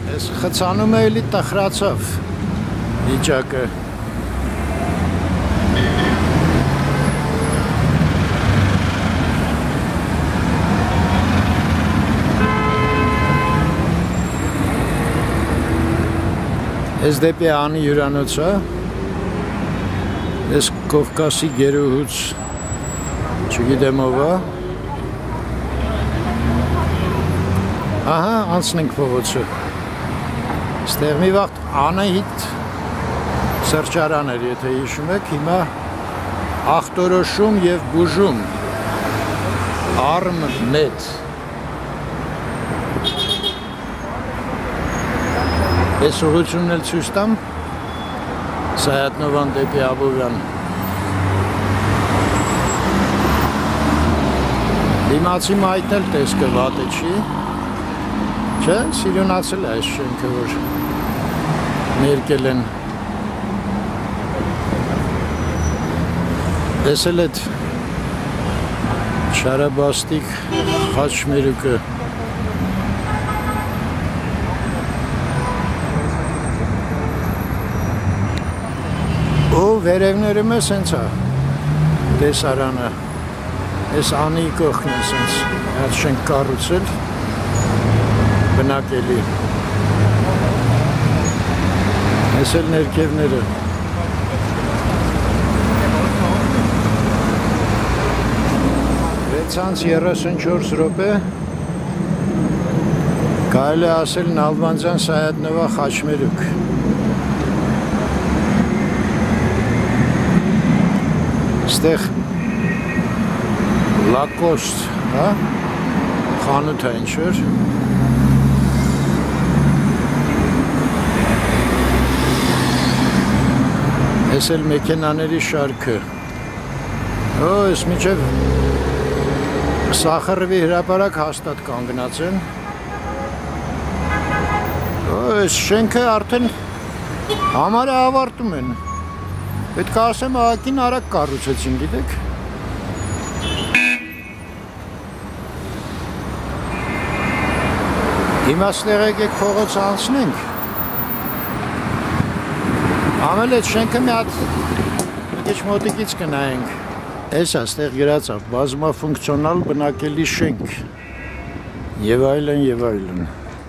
Ես խցանում է էլի տխրացավ վիճակը։ Ես դեպի անի հյուրանոցը, ես Կովկասի գերուհուց չգիտեմ ով է։ Ահա, անցնենք փողոցը։ Ստեղ մի վաղ Անահիտ սրճարան էր, եթե հիշում եք, հիմա ախտորոշում և բուժում Arm.net։ Ես ուղղությունն էլ ցույց տամ Սայաթնովան դեպի Աբովյան։ Դիմացի մայթն էլ տեսքը վատը չի։ Չէ, սիրունացել է այս շենքը, որ ներկել են։ Տեսել էդ շարաբաստիկ խաչմերուկը։ Ու վերևները մեզ հենց է տեսարանը։ Ես Անի կողքն է սենց այդ շենք կառուցել։ Բնակելի։ Ես էլ ներքևները։ 6:34 րոպե կարելի է ասել Նալբանդյան Սայաթնովա խաչմերուկ։ Ստեղ Lacoste, հա? Խանութ է ինչ-որ։ Ես էլ մեքենաների շարքը։ Ես միջև Սախարովի հրապարակ հաստատ կանգնած են։ Ես շենքը արդեն համարը ավարտում են։ Պետք է ասեմ ահագին արագ կառուցեցին, գիտեք։ Հիմա ստեղ եկեք փողոց անցնենք։ Ամել այդ շենքը մի հատ քիչ մոտիկից կնայենք։ Էս է ստեղ գրած է բազմաֆունկցիոնալ բնակելի շենք։ Եվ այլն եւ այլն։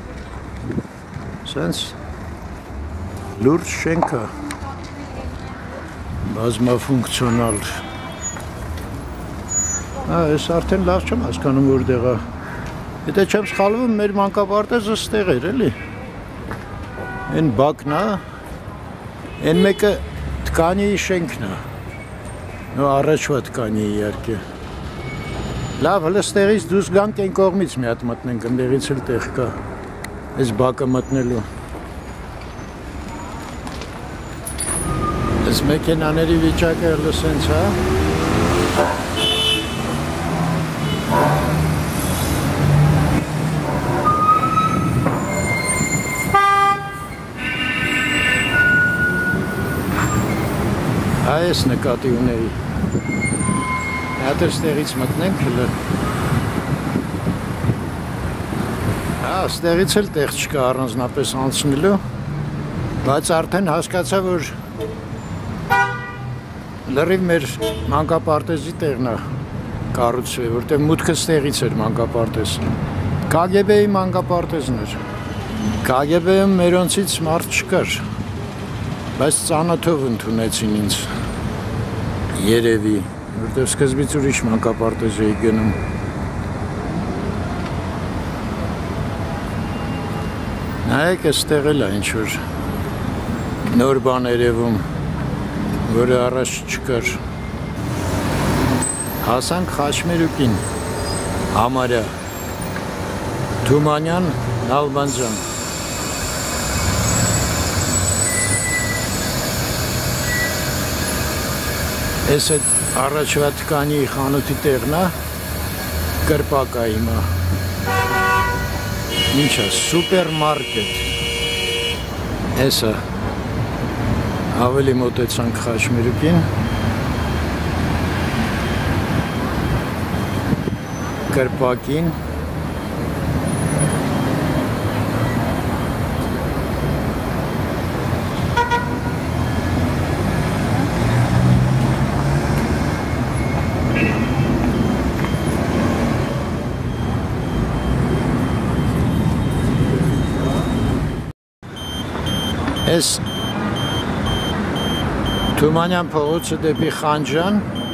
Սենց լուրջ շենք է։ Բազմաֆունկցիոնալ։ Ես արդեն լավ չեմ հասկանում որտեղ է։ Եթե չեմ սխալվում, մեր մանկապարտեզը ստեղ էր, էլի։ Այն բակն է։ Են մեկը թկանի շենքն է, առաջվա թկանի իհարկե։ Լավ, հլը ստեղից դուս գանք այն կողմից մի հատ մտնենք, ընդեղից էլ տեղ կա, այս բակը մտնելու։ Այս մեքենաների վիճակը հլը սենց է։ Այս նկատի ունեի։ Հատ էր ստեղից մտնենք հլը։ Ստեղից էլ տեղ չկա առանձնապես անցնելու, բայց արդեն հասկացա, որ լրիվ մեր մանկապարտեզի տեղն է կառուցվել, որտեղ մուտքը ստեղից էր մանկապարտեզ։ KGB-ի մանկապարտեզն էր։ KGB-ում մերոնցից մարդ չկար, բայց ծանոթով ընդունեցին ինձ։ Երևի, որտեղ սկզբից ուրիշ մանկապարտեզ էի գնում։ Նայեք, այստեղ էլ է ինչ-որ նոր բան երևում, որը առաջ չկար։ Հասանք խաչմերուկին, համարյա, Թումանյան, Նալբանդյան։ Ես այդ առաջվա թկանի խանութի տեղն է, կրպակ է հիմա։ Ինչ է, սուպերմարկետ։ Ես է, ավելի մոտեցանք խաչմերուկին։ Կրպակին։ Այս Թումանյան փողոցը դեպի Խանջան,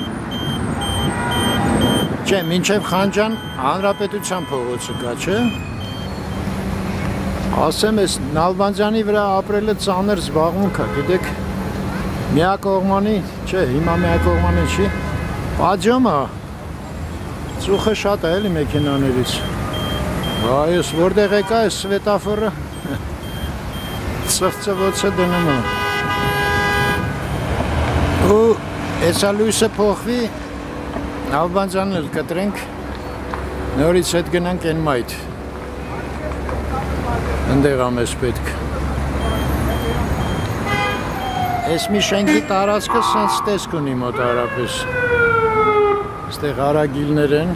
չէ, մինչև Խանջան Հանրապետության փողոցը կա, չէ։ Ասեմ, այս Նալբանդյանի վրա ապրելը ծանր զբաղմունք է, գիտեք, միակողմանի, չէ, հիմա միակողմանի չի, պատժում է, ծուխը շատ է էլի մեքենաներից։ Այս որտեղ եկա այս սվետաֆորը, ծվծվոցը դնում է։ Ու էսա լույսը փոխվի, Նալբանդյանն էլ կտրենք, նորից հետ գնանք են մայթ։ Ընդեղ ամես պետք։ Ես մի շենքի տարածքը սենց տեսք ունի մոտ հարապես։ Ստեղ արագիլներ են։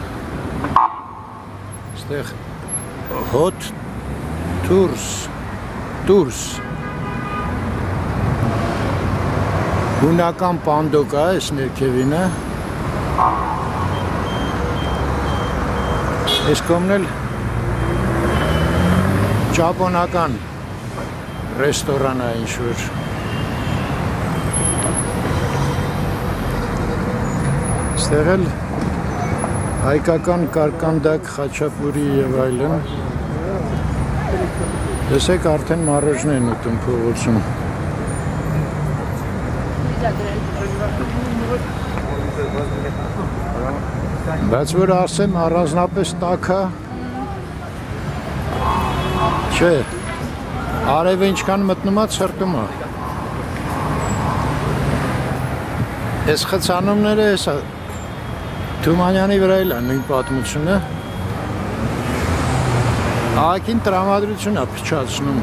Ստեղ հոտ տուրս։ Հունական պանդոկ է, այս ներքևինը։ Ես կոմն էլ ճապոնական ռեստորան է ինչ-որ։ Ստեղ էլ հայկական կարկանդակ, խաչապուրի և այլն։ Տեսեք արդեն մարոժն են ուտում փողոցում։ Բայց որ ասեմ առանձնապես տաք է, չէ, արևը ինչքան մտնում է, ցրտում է։ Այս խցանումները հեսա Թումանյանի վրա էլ է նույն պատմությունը։ Ահագին տրամադրություն է փչացնում։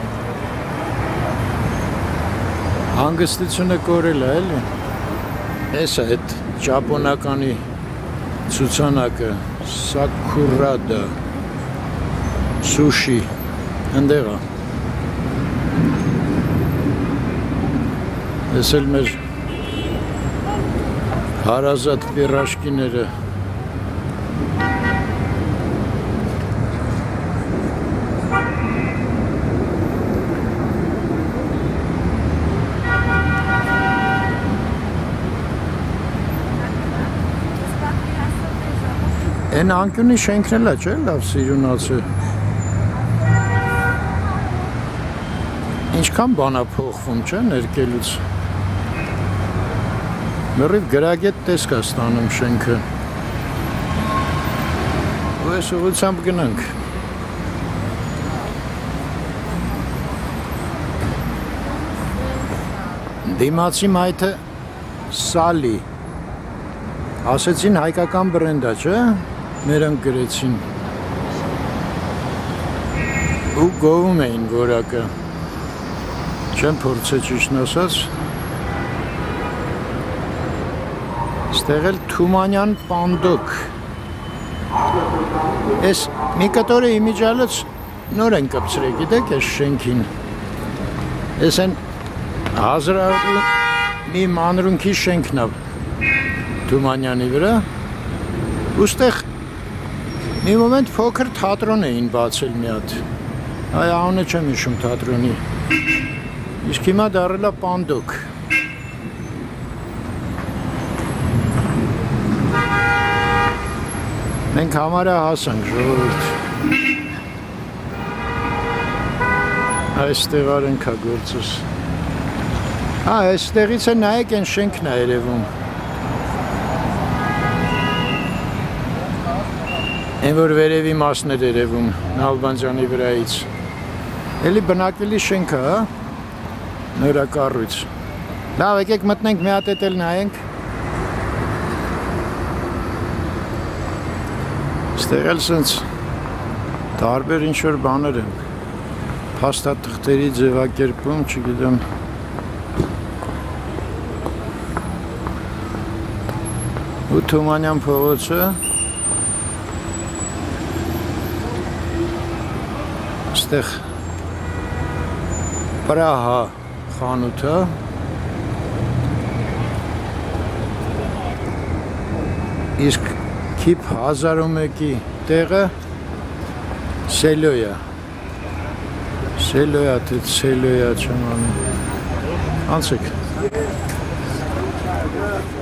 Հանգստությունը կորել է էլի։ Էսա այդ ճապոնականի ցուցանակը Սակուրադա սուշի ընդեղ է։ Ես էլ մեր հարազատ պիրաշկիները Են անկյունի շենքն էլ է, չէ, լավ սիրունացը։ Ինչքան բան է փոխվում, չէ, ներկելուց։ Մերիվ գրագետ տեսք է ստանում շենքը։ Ու այս ուղղությամբ գնանք։ Դիմացի մայթը Սալի։ Ասեցին հայկական բրենդ է, չէ։ Մերանք գրեցին ու գովում էին որակը չեմ փորձե ճիշտն ասած ստեղ էլ Թումանյան պանդոկ ես մի կտորը իմիջալից նոր են կպցրել գիտեք ես շենքին ես են հազարավոր մի մանրունքի շենքն է Թումանյանի վրա ու ստեղ մի մոմենտ փոքր թատրոն էին բացել մի հատ։ Այ անունը չեմ հիշում թատրոնի։ Իսկ հիմա դառել է պանդոկ։ Մենք համարյա հասանք ժողովուրդ։ Այստեղ արենք է գործս։ Այստեղից է նայեք են շենքն է երևում։ Են որ վերևի մասն էր երևում Նալբանդյանի վրայից։ Էլի բնակվելի շենքը, հա, նորակառույց։ Լավ, եկեք մտնենք մի հատ էլ նայենք։ Ստեղ էլ սենց տարբեր ինչ-որ բաներ են։ Փաստաթղթերի ձևակերպում, չգիտեմ։ Ու Թումանյան փողոցը Ստեղ Պրահա խանութը իսկ Քիփ 1001-ի տեղը Սելոյա թե Սելոյա չեմ անում Անցեք։